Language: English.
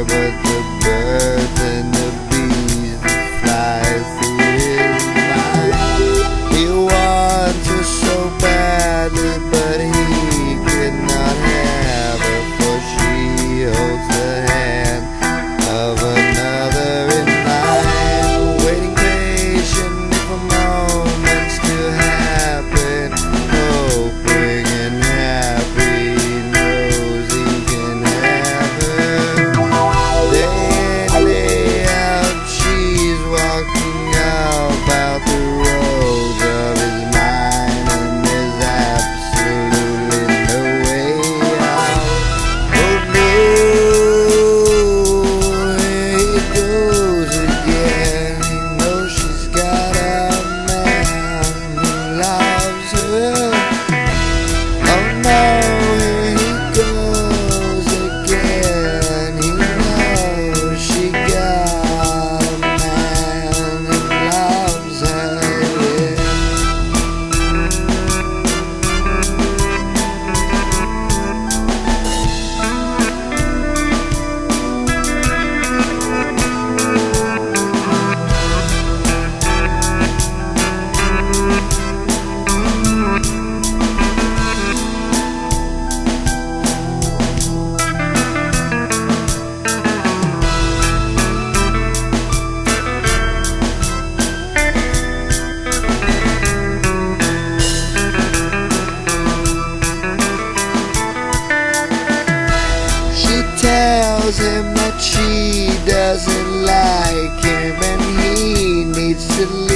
but the birds and the bees that fly through his mind. He wants her so badly, but he could not have her, for she holds the hand of another in line, waiting patient for moments to happen, hoping and happy, knows he can have her. Day in, day out, she's walking about the roads of his mind, and there's absolutely no way out. Oh no, here he goes again. He knows she's got a man who loves her. Oh no, here he goes again. He knows she got a man who loves her, yeah. She tells him that she doesn't like him and he needs to leave.